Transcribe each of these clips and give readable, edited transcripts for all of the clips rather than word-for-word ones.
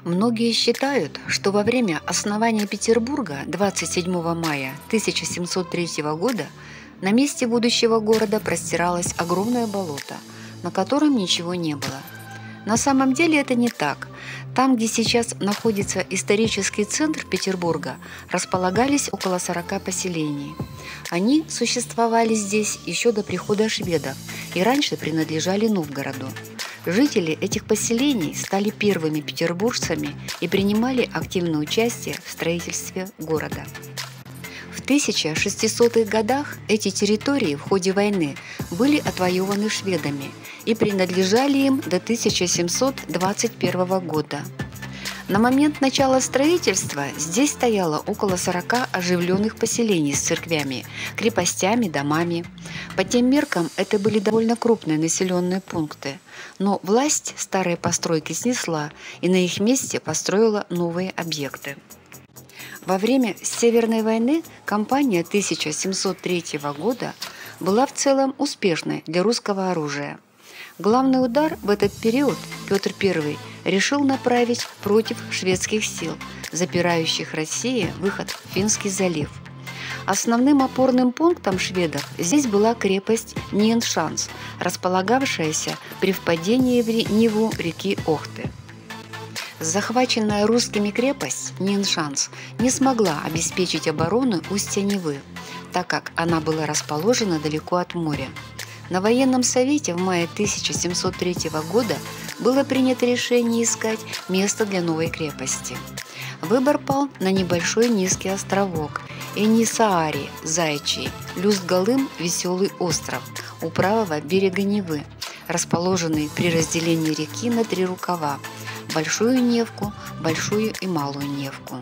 Многие считают, что во время основания Петербурга 27 мая 1703 года на месте будущего города простиралось огромное болото, на котором ничего не было. На самом деле это не так. Там, где сейчас находится исторический центр Петербурга, располагались около 40 поселений. Они существовали здесь еще до прихода шведов и раньше принадлежали Новгороду. Жители этих поселений стали первыми петербуржцами и принимали активное участие в строительстве города. В 1600-х годах эти территории в ходе войны были отвоеваны шведами и принадлежали им до 1721 года. На момент начала строительства здесь стояло около 40 оживленных поселений с церквями, крепостями, домами. По тем меркам это были довольно крупные населенные пункты, но власть старые постройки снесла и на их месте построила новые объекты. Во время Северной войны кампания 1703 года была в целом успешной для русского оружия. Главный удар в этот период Петр I решил направить против шведских сил, запирающих России выход в Финский залив. Основным опорным пунктом шведов здесь была крепость Нyenskans, располагавшаяся при впадении в Неву реки Охты. Захваченная русскими крепость Нyenskans не смогла обеспечить оборону устья Невы, так как она была расположена далеко от моря. На военном совете в мае 1703 года было принято решение искать место для новой крепости. Выбор пал на небольшой низкий островок Энисаари, Заячий, Люстгалым, Веселый остров, у правого берега Невы, расположенный при разделении реки на три рукава – Большую Невку, Большую и Малую Невку.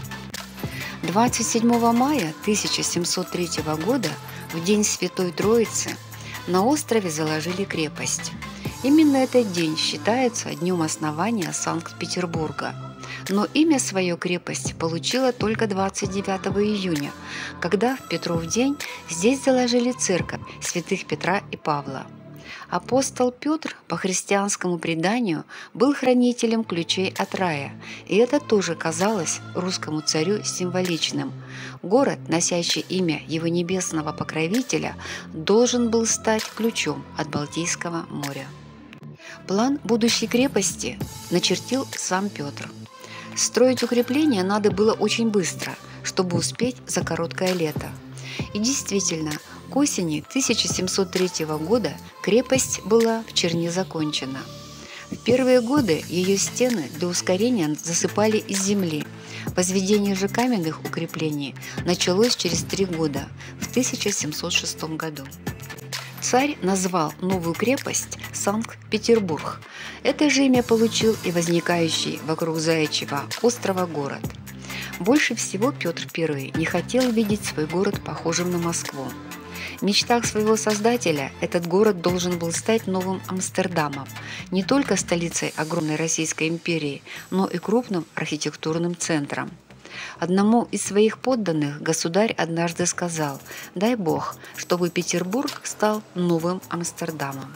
27 мая 1703 года, в день Святой Троицы, на острове заложили крепость. Именно этот день считается днем основания Санкт-Петербурга. Но имя свое крепость получила только 29 июня, когда в Петров день здесь заложили церковь святых Петра и Павла. Апостол Петр, по христианскому преданию, был хранителем ключей от рая, и это тоже казалось русскому царю символичным. Город, носящий имя его небесного покровителя, должен был стать ключом от Балтийского моря. План будущей крепости начертил сам Петр. Строить укрепления надо было очень быстро, чтобы успеть за короткое лето. И действительно, к осени 1703 года крепость была в черне закончена. В первые годы ее стены для ускорения засыпали из земли. Возведение же каменных укреплений началось через 3 года, в 1706 году. Царь назвал новую крепость Санкт-Петербург. Это же имя получил и возникающий вокруг Заячьего острова город. Больше всего Петр I не хотел видеть свой город похожим на Москву. В мечтах своего создателя этот город должен был стать новым Амстердамом, не только столицей огромной Российской империи, но и крупным архитектурным центром. Одному из своих подданных государь однажды сказал: «Дай Бог, чтобы Петербург стал новым Амстердамом».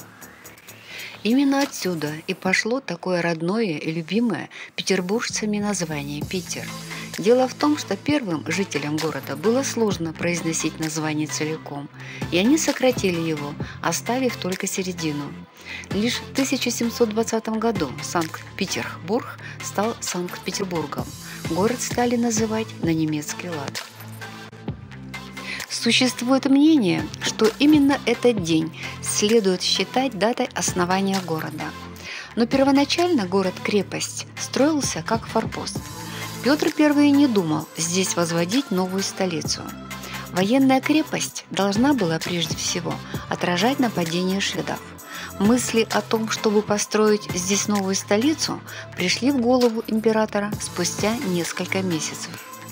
Именно отсюда и пошло такое родное и любимое петербуржцами название «Питер». Дело в том, что первым жителям города было сложно произносить название целиком, и они сократили его, оставив только середину. Лишь в 1720 году Санкт-Петербург стал Санкт-Петербургом. Город стали называть на немецкий лад. Существует мнение, что именно этот день следует считать датой основания города. Но первоначально город-крепость строился как форпост. Петр I не думал здесь возводить новую столицу. Военная крепость должна была прежде всего отражать нападение шведов. Мысли о том, чтобы построить здесь новую столицу, пришли в голову императора спустя несколько месяцев.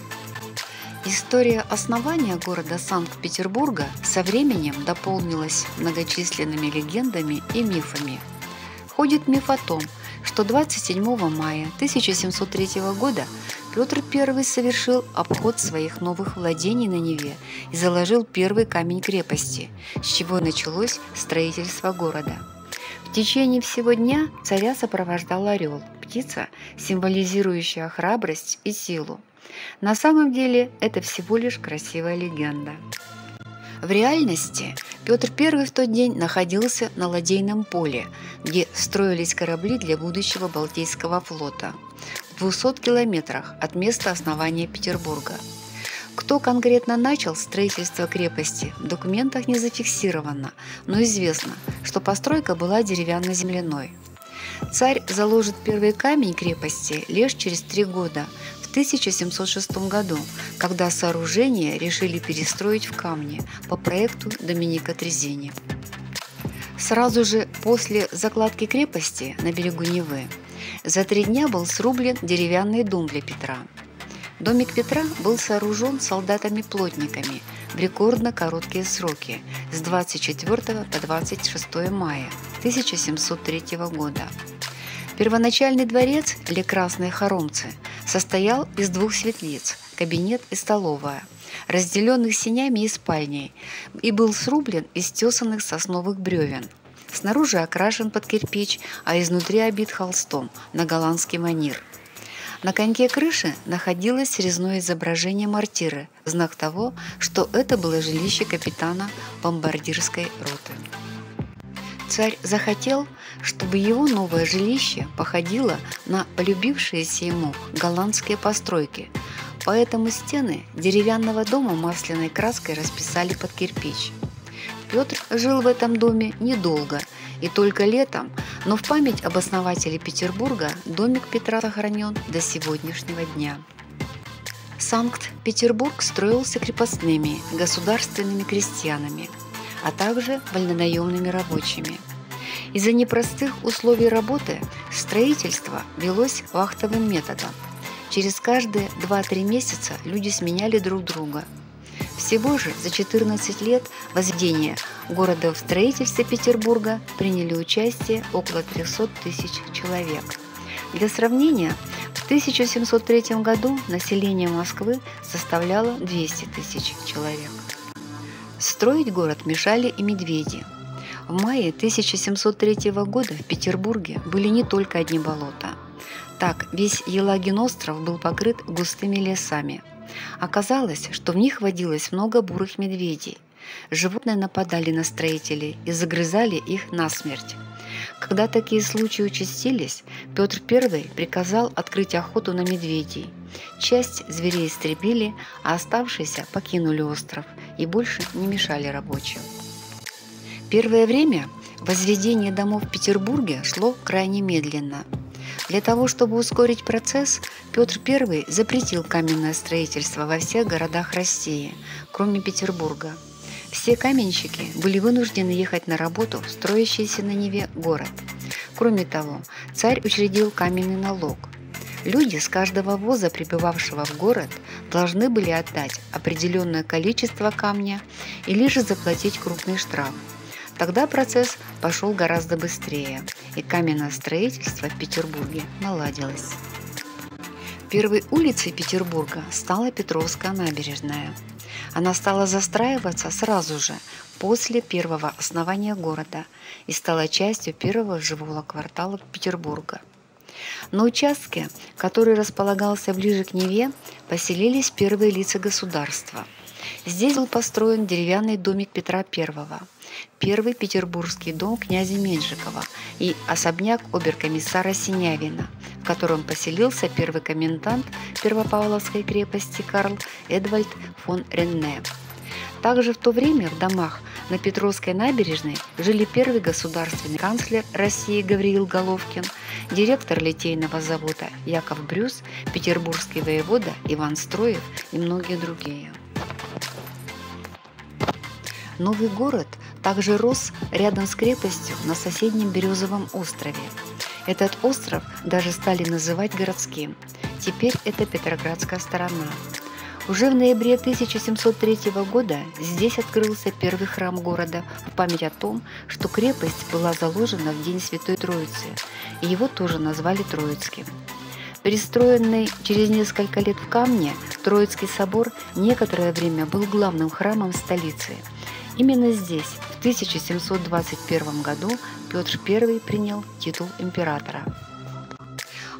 История основания города Санкт-Петербурга со временем дополнилась многочисленными легендами и мифами. Ходит миф о том, что 27 мая 1703 года Петр I совершил обход своих новых владений на Неве и заложил первый камень крепости, с чего началось строительство города. В течение всего дня царя сопровождал орел, птица, символизирующая храбрость и силу. На самом деле это всего лишь красивая легенда. В реальности Петр I в тот день находился на ладейном поле, где строились корабли для будущего Балтийского флота, в 200 километрах от места основания Петербурга. Кто конкретно начал строительство крепости, в документах не зафиксировано, но известно, что постройка была деревянно-земляной. Царь заложит первый камень крепости лишь через 3 года, в 1706 году, когда сооружение решили перестроить в камне по проекту Доминика Трезини. Сразу же после закладки крепости на берегу Невы за 3 дня был срублен деревянный дом для Петра. Домик Петра был сооружен солдатами-плотниками в рекордно короткие сроки с 24 по 26 мая 1703 года. Первоначальный дворец или Красные Хоромцы состоял из 2 светлиц, кабинет и столовая, разделенных сенями и спальней, и был срублен из тесанных сосновых бревен. Снаружи окрашен под кирпич, а изнутри обит холстом на голландский манер. На коньке крыши находилось резное изображение мортиры, знак того, что это было жилище капитана бомбардирской роты. Царь захотел, чтобы его новое жилище походило на полюбившиеся ему голландские постройки, поэтому стены деревянного дома масляной краской расписали под кирпич. Петр жил в этом доме недолго и только летом, но в память об основателе Петербурга домик Петра сохранен до сегодняшнего дня. Санкт-Петербург строился крепостными, государственными крестьянами, а также вольнонаемными рабочими. Из-за непростых условий работы строительство велось вахтовым методом. Через каждые 2-3 месяца люди сменяли друг друга. Всего же за 14 лет возведения города в строительстве Петербурга приняли участие около 300 тысяч человек. Для сравнения, в 1703 году население Москвы составляло 200 тысяч человек. Строить город мешали и медведи. В мае 1703 года в Петербурге были не только одни болота. Так, весь Елагин остров был покрыт густыми лесами. Оказалось, что в них водилось много бурых медведей. Животные нападали на строителей и загрызали их насмерть. Когда такие случаи участились, Петр I приказал открыть охоту на медведей. Часть зверей истребили, а оставшиеся покинули остров и больше не мешали рабочим. Первое время возведение домов в Петербурге шло крайне медленно. Для того, чтобы ускорить процесс, Петр I запретил каменное строительство во всех городах России, кроме Петербурга. Все каменщики были вынуждены ехать на работу в строящийся на Неве город. Кроме того, царь учредил каменный налог. Люди с каждого воза, прибывавшего в город, должны были отдать определенное количество камня или же заплатить крупный штраф. Тогда процесс пошел гораздо быстрее, и каменное строительство в Петербурге наладилось. Первой улицей Петербурга стала Петровская набережная. Она стала застраиваться сразу же, после первого основания города, и стала частью первого жилого квартала Петербурга. На участке, который располагался ближе к Неве, поселились первые лица государства. Здесь был построен деревянный домик Петра I, первый петербургский дом князя Меньшикова и особняк оберкомиссара Синявина, в котором поселился первый комендант Первопавловской крепости Карл Эдвальд фон Ренне. Также в то время в домах на Петровской набережной жили первый государственный канцлер России Гавриил Головкин, директор литейного завода Яков Брюс, петербургский воевода Иван Строев и многие другие. Новый город также рос рядом с крепостью на соседнем Березовом острове. Этот остров даже стали называть городским. Теперь это Петроградская сторона. Уже в ноябре 1703 года здесь открылся первый храм города в память о том, что крепость была заложена в день Святой Троицы, и его тоже назвали Троицким. Перестроенный через несколько лет в камне, Троицкий собор некоторое время был главным храмом столицы. Именно здесь, в 1721 году, Петр I принял титул императора.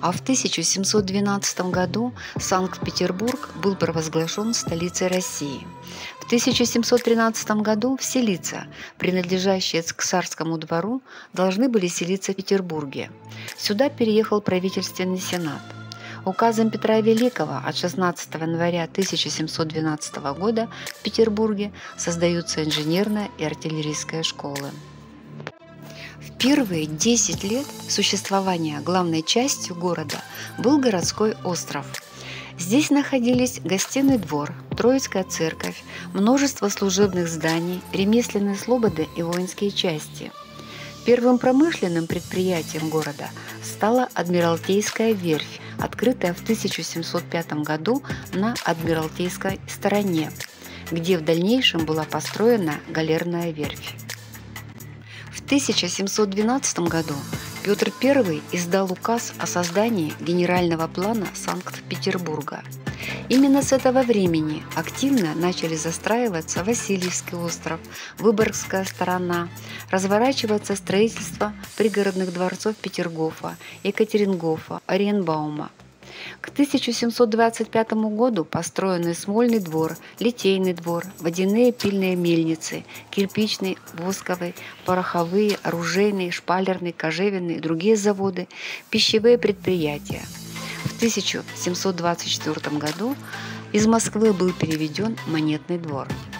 а в 1712 году Санкт-Петербург был провозглашен столицей России. В 1713 году все лица, принадлежащие к царскому двору, должны были селиться в Петербурге. Сюда переехал правительственный сенат. Указом Петра Великого от 16 января 1712 года в Петербурге создаются инженерная и артиллерийская школы. В первые 10 лет существования главной частью города был городской остров. Здесь находились гостиный двор, Троицкая церковь, множество служебных зданий, ремесленные слободы и воинские части. Первым промышленным предприятием города стала Адмиралтейская верфь, открытая в 1705 году на Адмиралтейской стороне, где в дальнейшем была построена галерная верфь. В 1712 году Петр I издал указ о создании генерального плана Санкт-Петербурга. Именно с этого времени активно начали застраиваться Васильевский остров, Выборгская сторона, разворачиваться строительство пригородных дворцов Петергофа, Екатерингофа, Ориенбаума. К 1725 году построены Смольный двор, Литейный двор, водяные пильные мельницы, кирпичный, восковый, пороховые, оружейные, шпалерные, кожевенные и другие заводы, пищевые предприятия. В 1724 году из Москвы был переведен Монетный двор.